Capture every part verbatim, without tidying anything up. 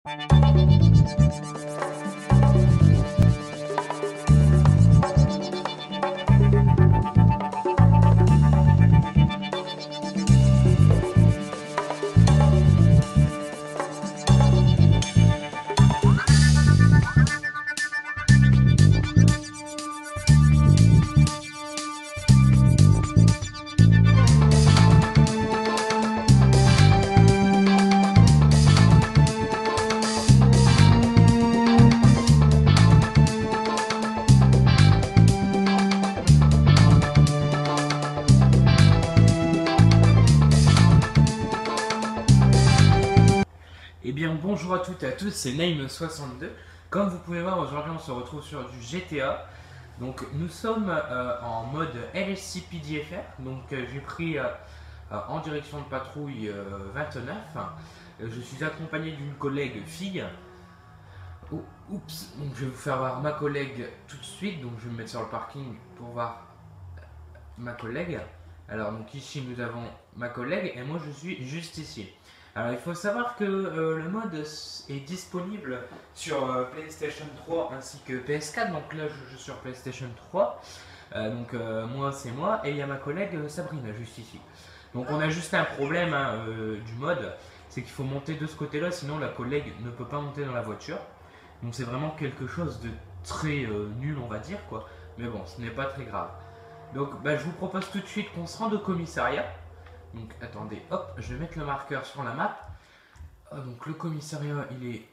Eh bien bonjour à toutes et à tous, c'est Name soixante-deux. Comme vous pouvez voir, aujourd'hui on se retrouve sur du G T A. Donc nous sommes euh, en mode L S C P D F R. Donc euh, j'ai pris euh, euh, en direction de patrouille euh, vingt-neuf. Euh, je suis accompagné d'une collègue fille. Oh, oups, donc je vais vous faire voir ma collègue tout de suite. Donc je vais me mettre sur le parking pour voir ma collègue. Alors donc ici nous avons ma collègue et moi je suis juste ici. Alors il faut savoir que euh, le mode est disponible sur euh, PlayStation trois ainsi que P S quatre. Donc là je joue sur PlayStation trois. Euh, donc euh, moi c'est moi et il y a ma collègue euh, Sabrina juste ici. Donc on a juste un problème hein, euh, du mode, c'est qu'il faut monter de ce côté là, sinon la collègue ne peut pas monter dans la voiture. Donc c'est vraiment quelque chose de très euh, nul on va dire quoi. Mais bon, ce n'est pas très grave. Donc bah, je vous propose tout de suite qu'on se rende au commissariat. Donc attendez, hop, je vais mettre le marqueur sur la map. Ah, donc le commissariat il est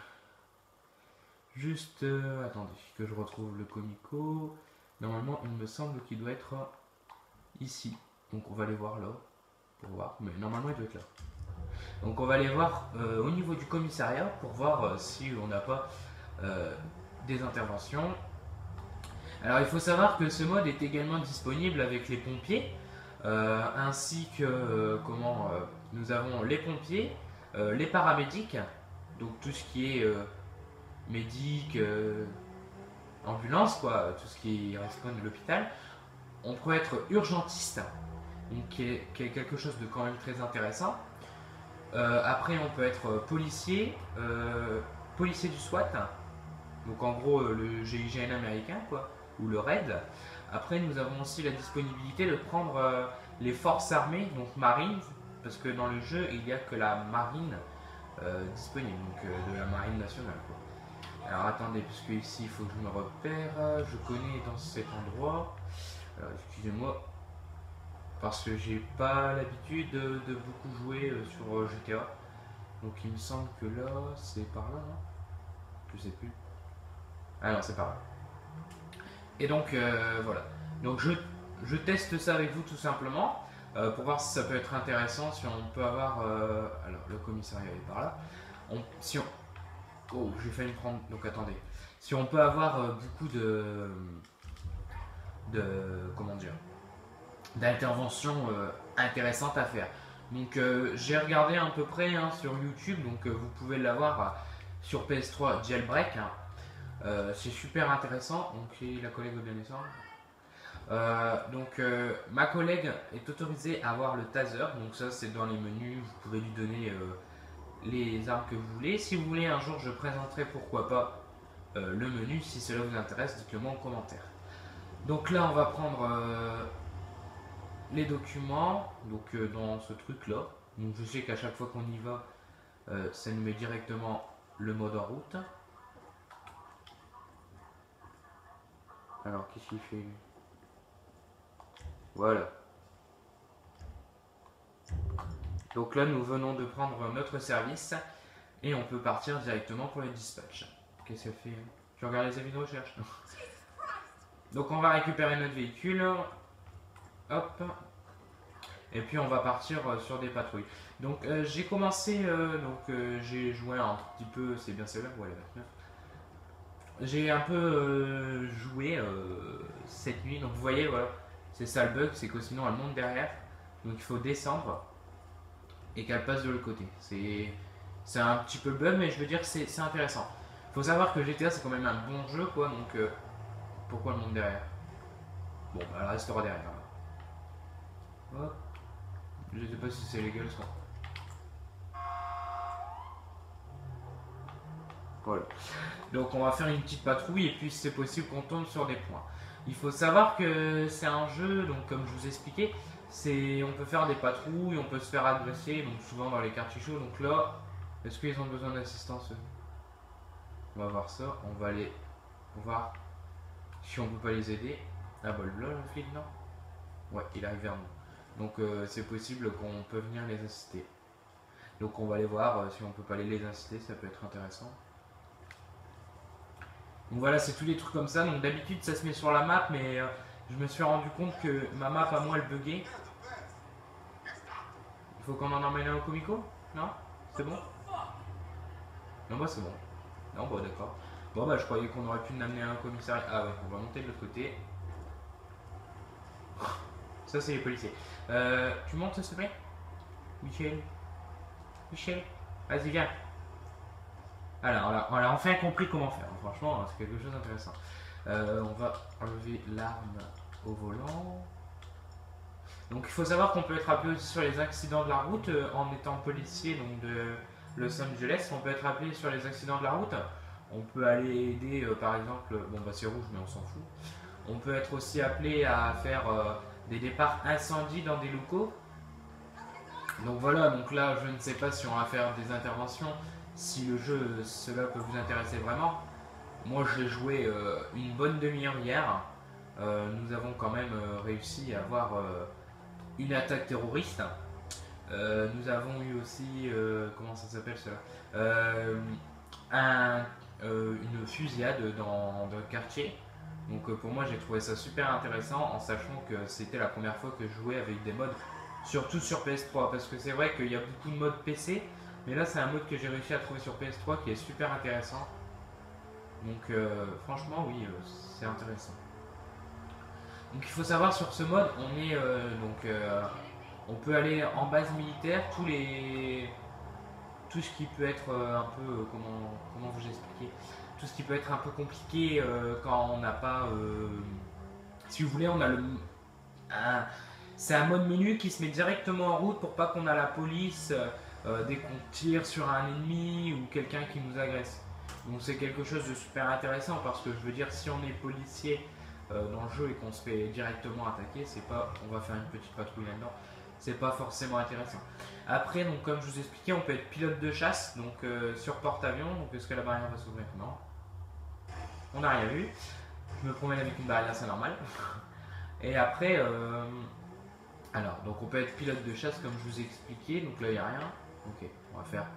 juste... Euh, attendez, que je retrouve le comico. Normalement il me semble qu'il doit être ici. Donc on va aller voir là, pour voir, mais normalement il doit être là. Donc on va aller voir euh, au niveau du commissariat pour voir euh, si on n'a pas euh, des interventions. Alors il faut savoir que ce mode est également disponible avec les pompiers. Euh, ainsi que euh, comment euh, nous avons les pompiers, euh, les paramédics, donc tout ce qui est euh, médic, euh, ambulance, quoi, tout ce qui correspond de l'hôpital. On peut être urgentiste, donc qui est, qui est quelque chose de quand même très intéressant. Euh, après, on peut être policier, euh, policier du SWAT, donc en gros euh, le G I G N américain, quoi, ou le RAID. Après, nous avons aussi la disponibilité de prendre euh, les forces armées, donc marines, parce que dans le jeu, il n'y a que la marine euh, disponible, donc euh, de la marine nationale, quoi. Alors attendez, parce que ici, il faut que je me repère. Je connais dans cet endroit. Alors excusez-moi, parce que j'ai pas l'habitude de, de beaucoup jouer euh, sur euh, G T A. Donc il me semble que là, c'est par là, non? Je sais plus. Ah non, c'est par là. Et donc euh, voilà. Donc je, je teste ça avec vous tout simplement euh, pour voir si ça peut être intéressant, si on peut avoir. Euh, alors le commissariat est par là. On, si on, oh, j'ai failli me prendre. Donc attendez. Si on peut avoir euh, beaucoup de, de comment dire, d'interventions euh, intéressantes à faire. Donc euh, j'ai regardé à peu près hein, sur YouTube. Donc euh, vous pouvez l'avoir euh, sur P S trois Jailbreak. Hein. Euh, c'est super intéressant. Donc la collègue veut bien descendre. Euh, donc euh, ma collègue est autorisée à avoir le taser, donc ça c'est dans les menus, vous pouvez lui donner euh, les armes que vous voulez. Si vous voulez un jour je présenterai pourquoi pas euh, le menu, si cela vous intéresse dites-le moi en commentaire. Donc là on va prendre euh, les documents, donc euh, dans ce truc là, donc je sais qu'à chaque fois qu'on y va euh, ça nous met directement le mode en route. Alors qu'est-ce qu'il fait? Voilà. Donc là, nous venons de prendre notre service et on peut partir directement pour les dispatchs. Qu'est-ce qu'elle fait? Tu regardes les avis de recherche? Donc on va récupérer notre véhicule. Hop. Et puis on va partir sur des patrouilles. Donc euh, j'ai commencé, euh, donc euh, j'ai joué un petit peu, c'est bien celle-là, ouais, la vingt-neuf. J'ai un peu euh, joué euh, cette nuit, donc vous voyez, voilà, c'est ça le bug, c'est que sinon elle monte derrière, donc il faut descendre et qu'elle passe de l'autre côté. C'est un petit peu bug, mais je veux dire que c'est intéressant. Il faut savoir que G T A c'est quand même un bon jeu, quoi, donc euh, pourquoi elle monte derrière? Bon, bah, elle restera derrière. Hop. Je sais pas si c'est légal ça. Voilà. Donc on va faire une petite patrouille et puis si c'est possible qu'on tombe sur des points. Il faut savoir que c'est un jeu, donc comme je vous ai expliqué, c'est on peut faire des patrouilles, on peut se faire agresser, donc souvent dans les quartiers chauds. Donc là, est-ce qu'ils ont besoin d'assistance? On va voir ça, on va aller voir si on peut pas les aider. Ah bah là le flic non. Ouais, il arrive vers nous. Donc euh, c'est possible qu'on peut venir les assister. Donc on va aller voir euh, si on peut pas aller les assister, ça peut être intéressant. Donc voilà, c'est tous les trucs comme ça. Donc d'habitude ça se met sur la map, mais euh, je me suis rendu compte que ma map à moi elle buguait. Il faut qu'on en emmène un au Comico? Non? C'est bon? Non bah c'est bon. Non bah d'accord. Bon bah je croyais qu'on aurait pu en amener un au commissariat. Ah ouais, on va monter de l'autre côté. Ça c'est les policiers. Euh, tu montes s'il te plaît? Michel? Michel? Vas-y viens. Alors, on a, on a enfin compris comment faire. Franchement, c'est quelque chose d'intéressant. Euh, on va enlever l'arme au volant. Donc, il faut savoir qu'on peut être appelé aussi sur les accidents de la route euh, en étant policier donc de Los Angeles. On peut être appelé sur les accidents de la route. On peut aller aider, euh, par exemple, bon bah c'est rouge mais on s'en fout. On peut être aussi appelé à faire euh, des départs incendies dans des locaux. Donc voilà, donc là je ne sais pas si on va faire des interventions. Si le jeu, cela peut vous intéresser vraiment. Moi j'ai joué euh, une bonne demi-heure hier. Euh, nous avons quand même euh, réussi à avoir euh, une attaque terroriste. Euh, nous avons eu aussi, euh, comment ça s'appelle cela euh, un, euh, une fusillade dans, dans le quartier. Donc euh, pour moi j'ai trouvé ça super intéressant en sachant que c'était la première fois que je jouais avec des modes, surtout sur P S trois. Parce que c'est vrai qu'il y a beaucoup de modes P C. Mais là, c'est un mode que j'ai réussi à trouver sur P S trois qui est super intéressant. Donc, euh, franchement, oui, euh, c'est intéressant. Donc, il faut savoir sur ce mode, on est euh, donc, euh, on peut aller en base militaire. Tous les, tout ce qui peut être euh, un peu, euh, comment, comment vous expliquer, tout ce qui peut être un peu compliqué euh, quand on n'a pas, euh, si vous voulez, on a le, un, c'est un mode menu qui se met directement en route pour pas qu'on a la police. Euh, Euh, dès qu'on tire sur un ennemi ou quelqu'un qui nous agresse. Donc c'est quelque chose de super intéressant parce que je veux dire si on est policier euh, dans le jeu et qu'on se fait directement attaquer, c'est pas on va faire une petite patrouille là-dedans, c'est pas forcément intéressant. Après donc comme je vous expliquais, on peut être pilote de chasse donc euh, sur porte-avions. Donc est-ce que la barrière va s'ouvrir? Non. On n'a rien vu. Je me promène avec une barrière, c'est normal. Et après euh, alors donc on peut être pilote de chasse comme je vous ai expliqué. Donc là il n'y a rien. Ok, on va faire.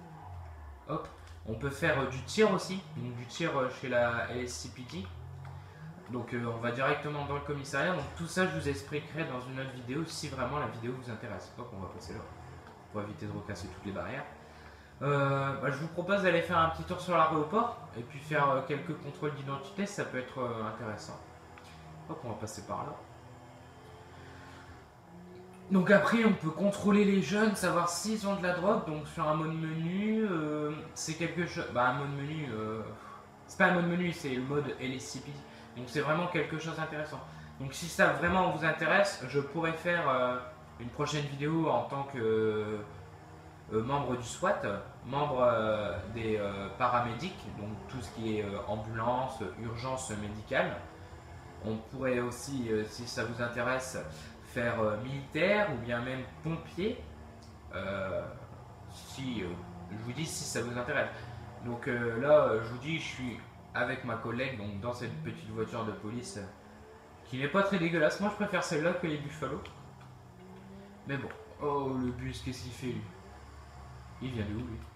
Hop, on peut faire euh, du tir aussi, donc du tir euh, chez la L S C P D. Donc euh, on va directement dans le commissariat. Donc tout ça, je vous expliquerai dans une autre vidéo si vraiment la vidéo vous intéresse. Hop, on va passer là pour éviter de recasser toutes les barrières. Euh, bah, je vous propose d'aller faire un petit tour sur l'aéroport et puis faire euh, quelques contrôles d'identité. Ça peut être euh, intéressant. Hop, on va passer par là. Donc après on peut contrôler les jeunes, savoir s'ils ont de la drogue. Donc sur un mode menu, euh, c'est quelque chose. Bah un mode menu, euh, c'est pas un mode menu, c'est le mode L S C P D. Donc c'est vraiment quelque chose d'intéressant. Donc si ça vraiment vous intéresse, je pourrais faire euh, une prochaine vidéo en tant que euh, membre du SWAT, membre euh, des euh, paramédics, donc tout ce qui est euh, ambulance, urgence médicale. On pourrait aussi, euh, si ça vous intéresse, faire euh, militaire ou bien même pompier, euh, si euh, je vous dis si ça vous intéresse. Donc euh, là je vous dis je suis avec ma collègue donc dans cette petite voiture de police euh, qui n'est pas très dégueulasse. Moi je préfère celle-là que les Buffalo. Mais bon, oh le bus, qu'est-ce qu'il fait lui? Il vient de où lui?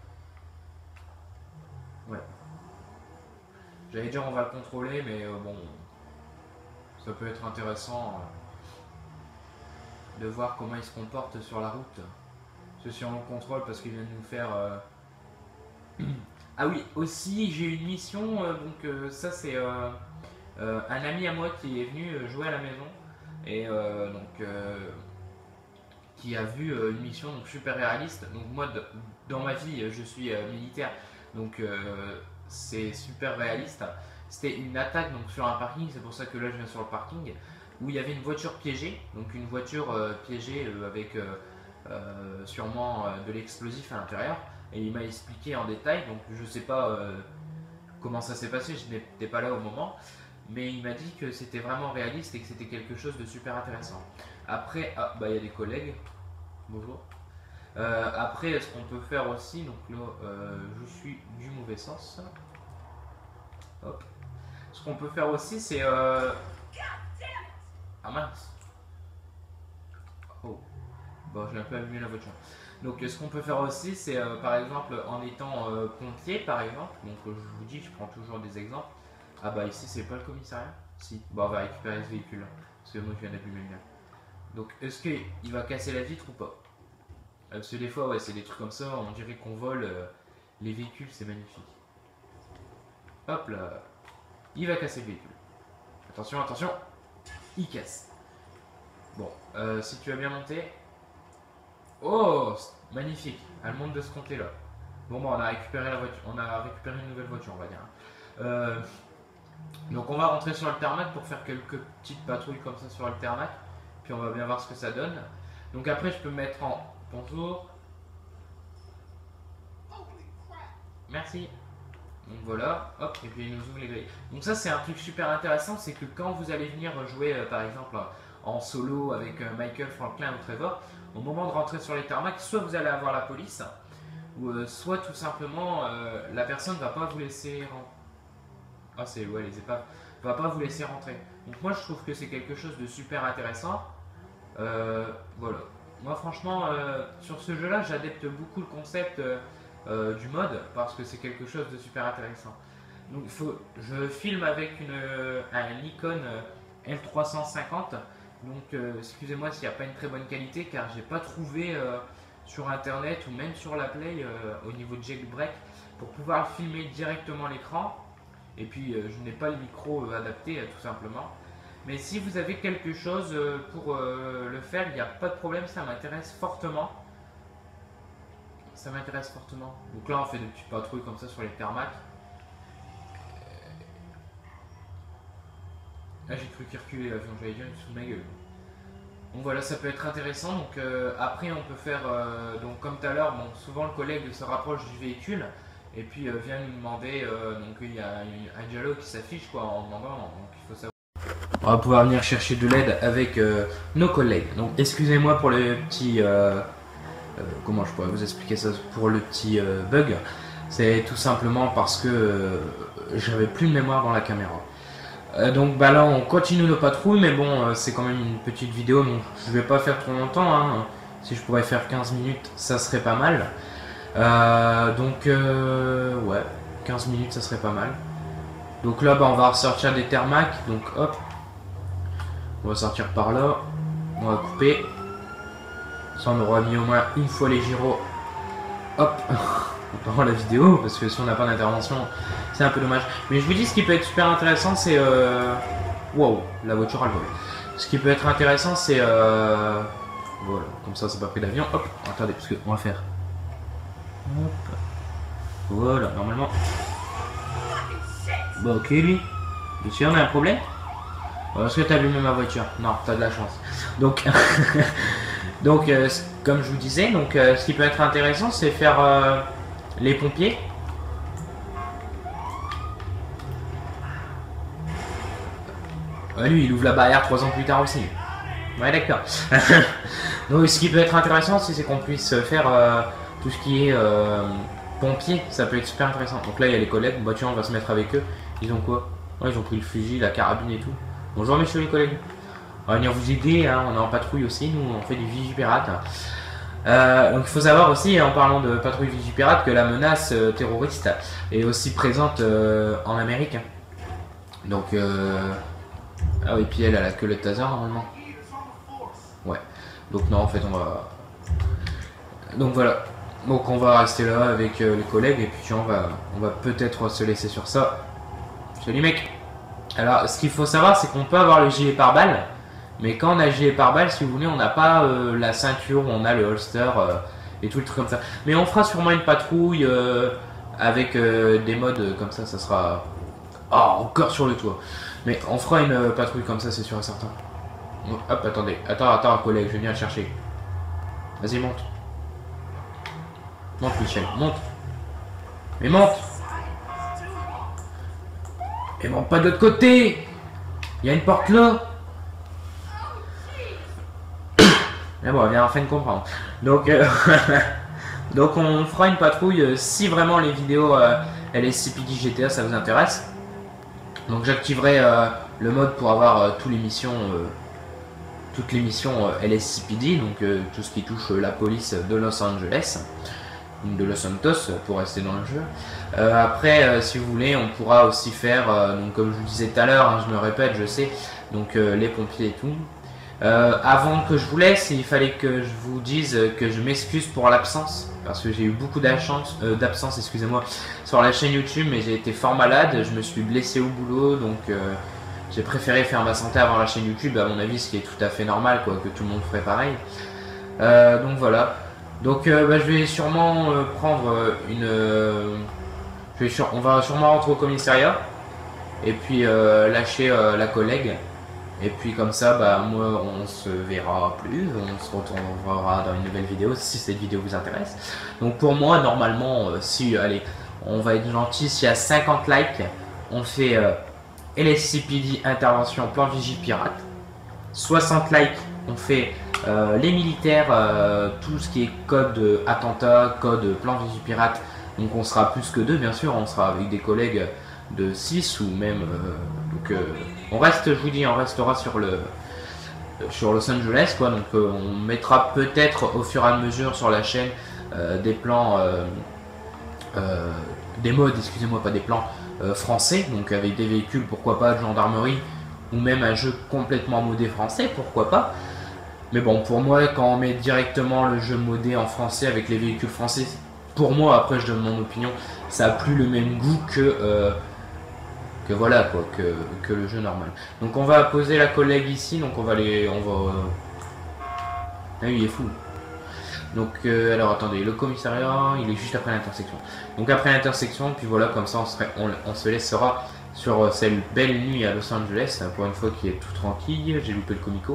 Ouais. J'allais dire on va le contrôler mais euh, bon, ça peut être intéressant. Euh, de voir comment il se comporte sur la route. Parce que si on le contrôle parce qu'il vient de nous faire... Euh... ah oui, aussi j'ai une mission, euh, donc euh, ça c'est euh, euh, un ami à moi qui est venu jouer à la maison. Et euh, donc... Euh, qui a vu euh, une mission donc, super réaliste. Donc moi, de, dans ma vie, je suis euh, militaire. Donc euh, c'est super réaliste. C'était une attaque donc, sur un parking, c'est pour ça que là je viens sur le parking. Où il y avait une voiture piégée, donc une voiture euh, piégée euh, avec euh, euh, sûrement euh, de l'explosif à l'intérieur. et il m'a expliqué en détail, donc je sais pas euh, comment ça s'est passé, je n'étais pas là au moment, mais il m'a dit que c'était vraiment réaliste et que c'était quelque chose de super intéressant. Après, ah, bah il y a des collègues, bonjour. Euh, après, ce qu'on peut faire aussi, donc là, euh, je suis du mauvais sens. Hop. Ce qu'on peut faire aussi, c'est... Euh... Ah mince. Oh. Bon, je l'ai un peu allumé la voiture. Donc, ce qu'on peut faire aussi, c'est euh, par exemple, en étant euh, pompier, par exemple. Donc, je vous dis, je prends toujours des exemples. Ah bah ici, c'est pas le commissariat. Si. Bon, on va récupérer ce véhicule. Parce que moi, je viens d'allumer le mien. Donc, est-ce qu'il va casser la vitre ou pas? Parce que des fois, ouais, c'est des trucs comme ça, on dirait qu'on vole euh, les véhicules, c'est magnifique. Hop là, il va casser le véhicule. Attention, attention, il casse. Bon, euh, si tu as bien monté. Oh, magnifique, elle monte de ce côté-là. Bon, bon, on a récupéré la voiture, on a récupéré une nouvelle voiture, on va dire. Euh, donc, on va rentrer sur le tarmac pour faire quelques petites patrouilles comme ça sur le tarmac. Puis, on va bien voir ce que ça donne. Donc, après, je peux mettre en. Bonjour. Merci. Donc voilà, hop, et puis il nous ouvre les grilles. Donc ça c'est un truc super intéressant, c'est que quand vous allez venir jouer euh, par exemple en solo avec euh, Michael, Franklin ou Trevor, au moment de rentrer sur les tarmacs, soit vous allez avoir la police, ou euh, soit tout simplement euh, la personne va pas vous laisser rentrer. Ah c'est ouais les épaves, va pas vous laisser rentrer. Donc moi je trouve que c'est quelque chose de super intéressant. Euh, voilà. Moi franchement euh, sur ce jeu là j'adepte beaucoup le concept euh, euh, du mode parce que c'est quelque chose de super intéressant. Donc faut, je filme avec une, un Nikon L trois cent cinquante, donc euh, excusez-moi s'il n'y a pas une très bonne qualité car j'ai pas trouvé euh, sur internet ou même sur la Play euh, au niveau de jailbreak pour pouvoir filmer directement l'écran, et puis euh, je n'ai pas le micro euh, adapté euh, tout simplement. Mais si vous avez quelque chose pour euh, le faire, il n'y a pas de problème, ça m'intéresse fortement. Ça m'intéresse fortement. Donc là, on fait des petites patrouilles comme ça sur les tarmacs. Là, j'ai cru qu'il reculait l'avion, j'allais dire, il se fout de ma gueule. Donc voilà, ça peut être intéressant. Donc euh, après, on peut faire, euh, donc comme tout à l'heure, bon, souvent le collègue se rapproche du véhicule et puis euh, vient nous demander, euh, donc il y a un dialogue qui s'affiche quoi en demandant, donc il faut savoir. On va pouvoir venir chercher de l'aide avec euh, nos collègues. Donc excusez-moi pour le petit... Euh, euh, comment je pourrais vous expliquer ça? Pour le petit euh, bug. C'est tout simplement parce que euh, j'avais plus de mémoire dans la caméra. Euh, donc bah là on continue nos patrouilles, mais bon euh, c'est quand même une petite vidéo, donc je vais pas faire trop longtemps. Hein. Si je pourrais faire quinze minutes, ça serait pas mal. Euh, donc euh, ouais, quinze minutes ça serait pas mal. Donc là bah, on va ressortir des tarmacs, donc hop. On va sortir par là, on va couper. Ça on aura mis au moins une fois les gyros. Hop, pendant la vidéo, parce que si on n'a pas d'intervention, c'est un peu dommage. Mais je vous dis, ce qui peut être super intéressant, c'est... Euh... Wow, la voiture elle vole. Ce qui peut être intéressant, c'est... Euh... Voilà, comme ça c'est pas pris d'avion. Hop, attendez, parce qu'on va faire... Hop. Voilà, normalement... Bon, ok lui. Monsieur, on a un problème? Est-ce que tu as allumé ma voiture? Non, tu as de la chance. Donc, donc euh, comme je vous disais, donc, euh, ce qui peut être intéressant, c'est faire euh, les pompiers. Ouais, lui, il ouvre la barrière trois ans plus tard aussi. Ouais, d'accord. Donc, ce qui peut être intéressant, c'est qu'on puisse faire euh, tout ce qui est euh, pompier. Ça peut être super intéressant. Donc là, il y a les collègues. Bah, tiens, on va se mettre avec eux. Ils ont quoi? Ouais, ils ont pris le fusil, la carabine et tout. Bonjour messieurs les collègues, on va venir vous aider, hein. On est en patrouille aussi, nous on fait du Vigipirate. Euh, donc il faut savoir aussi, en parlant de patrouille Vigipirate, que la menace euh, terroriste est aussi présente euh, en Amérique. Donc, euh... ah oui, puis elle, elle a que le taser normalement. Ouais, donc non en fait on va... Donc voilà, donc on va rester là avec euh, les collègues et puis tiens, on va, on va peut-être se laisser sur ça. Salut mec. Alors, ce qu'il faut savoir, c'est qu'on peut avoir le gilet pare-balles, mais quand on a le gilet pare-balles, si vous voulez, on n'a pas euh, la ceinture, on a le holster euh, et tout le truc comme ça. Mais on fera sûrement une patrouille euh, avec euh, des modes comme ça, ça sera... Oh, encore sur le toit. Mais on fera une euh, patrouille comme ça, c'est sûr et certain. Donc, hop, attendez, attends, attends, collègue, je viens te chercher. Vas-y, monte. Monte, Michel, monte. Mais monte. Et monte pas de l'autre côté. Il y a une porte là. Mais bon, viens enfin de comprendre. Donc, euh, donc on fera une patrouille euh, si vraiment les vidéos euh, L S C P D G T A ça vous intéresse. Donc j'activerai euh, le mode pour avoir euh, toutes les missions, euh, toutes les missions euh, L S C P D, donc euh, tout ce qui touche euh, la police de Los Angeles, de Los Santos pour rester dans le jeu. Euh, après, euh, si vous voulez, on pourra aussi faire, euh, donc comme je vous disais tout à l'heure, hein, je me répète, je sais, donc euh, les pompiers et tout. Euh, avant que je vous laisse, il fallait que je vous dise que je m'excuse pour l'absence, parce que j'ai eu beaucoup d'absence, euh, d'absence, excusez-moi, sur la chaîne YouTube, mais j'ai été fort malade, je me suis blessé au boulot, donc euh, j'ai préféré faire ma santé avant la chaîne YouTube, à mon avis, ce qui est tout à fait normal, quoi, que tout le monde ferait pareil. Euh, donc voilà. Donc euh, bah, je vais sûrement euh, prendre une... Euh, je vais sur, on va sûrement rentrer au commissariat, et puis euh, lâcher euh, la collègue. Et puis comme ça, bah moi on se verra plus, on se retrouvera dans une nouvelle vidéo si cette vidéo vous intéresse. Donc pour moi, normalement, euh, si, allez, on va être gentil, s'il y a cinquante likes, on fait euh, L S C P D intervention plan Vigie pirate. soixante likes, on fait euh, les militaires, euh, tout ce qui est code euh, attentat, code plan Vigie pirate. Donc on sera plus que deux, bien sûr, on sera avec des collègues de six ou même euh, donc euh, on reste, je vous dis, on restera sur le sur Los Angeles, quoi. Donc euh, on mettra peut-être au fur et à mesure sur la chaîne euh, des plans euh, euh, des modes, excusez-moi, pas des plans euh, français, donc avec des véhicules, pourquoi pas, de gendarmerie, ou même un jeu complètement modé français, pourquoi pas. Mais bon, pour moi, quand on met directement le jeu modé en français avec les véhicules français, pour moi, après je donne mon opinion, ça a plus le même goût que euh, que voilà, quoi, que, que le jeu normal. Donc on va poser la collègue ici, donc on va les, on va. Euh... Ah oui, il est fou. Donc euh, alors attendez, le commissariat, il est juste après l'intersection. Donc après l'intersection, puis voilà, comme ça on, serait, on, on se laissera sur euh, cette belle nuit à Los Angeles, pour une fois qui est tout tranquille. J'ai loupé le comico.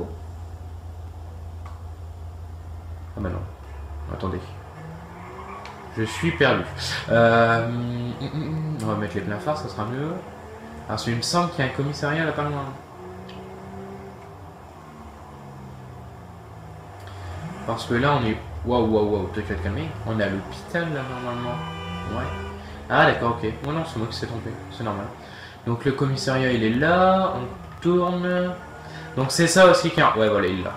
Ah bah non, attendez. Je suis perdu. Euh, on va mettre les pleins phares, ça sera mieux. Alors, il me semble qu'il y a un commissariat là pas loin. Parce que là, on est... Waouh, waouh, waouh, tu vas te calmer. On est à l'hôpital là, normalement. Ouais. Ah, d'accord, ok. Oh non, c'est moi qui s'est trompé. C'est normal. Donc, le commissariat, il est là. On tourne. Donc, c'est ça aussi qui est... Ouais, voilà, il est là.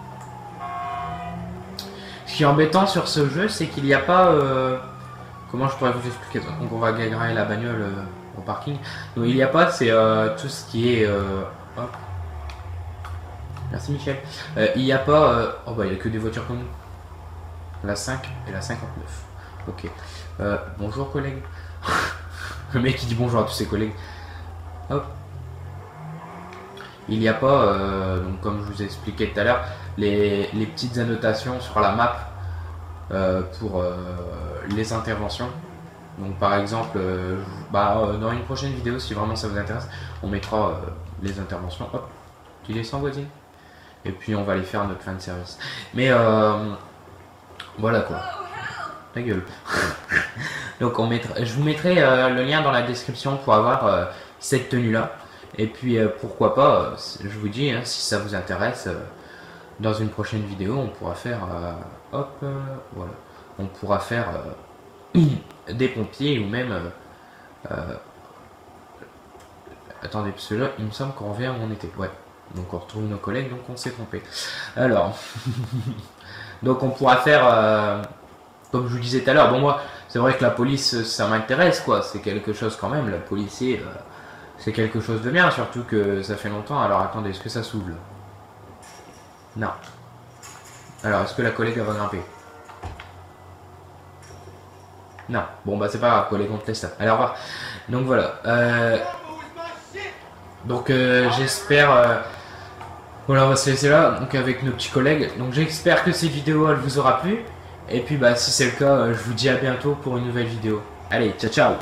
Ce qui est embêtant sur ce jeu, c'est qu'il n'y a pas... Euh... Comment je pourrais vous expliquer ça? Donc, on va garer la bagnole... Euh... au parking. Donc il n'y a pas, c'est euh, tout ce qui est euh, hop. Merci Michel. Euh, il n'y a pas euh, oh bah il n'y a que des voitures comme nous. La cinq et la cinquante-neuf. Ok. Euh, bonjour collègue. Le mec qui dit bonjour à tous ses collègues. Hop. Il n'y a pas euh, donc comme je vous ai expliqué tout à l'heure les, les petites annotations sur la map euh, pour euh, les interventions. Donc par exemple, euh, bah, euh, dans une prochaine vidéo, si vraiment ça vous intéresse, on mettra euh, les interventions. Hop, tu descends voisine. Et puis on va aller faire notre fin de service. Mais euh, voilà quoi. Ta gueule. Donc on mettra, je vous mettrai euh, le lien dans la description pour avoir euh, cette tenue là. Et puis euh, pourquoi pas, euh, je vous dis, hein, si ça vous intéresse, euh, dans une prochaine vidéo, on pourra faire, euh, hop, euh, voilà, on pourra faire... Euh, des pompiers ou même euh, euh, attendez, parce que là il me semble qu'on revient où on était. Ouais, donc on retrouve nos collègues, donc on s'est trompé. Alors donc on pourra faire euh, comme je vous disais tout à l'heure. Bon, moi c'est vrai que la police ça m'intéresse, quoi, c'est quelque chose quand même, la policier euh, c'est quelque chose de bien, surtout que ça fait longtemps. Alors attendez, est-ce que ça s'ouvre? Non. Alors est-ce que la collègue elle va grimper? Non, bon bah c'est pas grave, collègue, on te laisse ça. Allez, au revoir. Donc voilà. Euh... Donc euh, j'espère... Euh... Voilà, on va se laisser là, donc avec nos petits collègues. Donc j'espère que cette vidéo, elle vous aura plu. Et puis bah si c'est le cas, euh, je vous dis à bientôt pour une nouvelle vidéo. Allez, ciao ciao.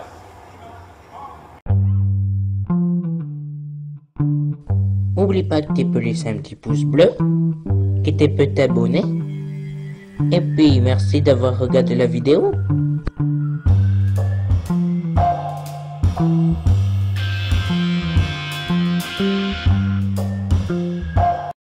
N'oublie pas de te laisser un petit pouce bleu, que tu peux t'abonner. Et puis merci d'avoir regardé la vidéo. Thank you.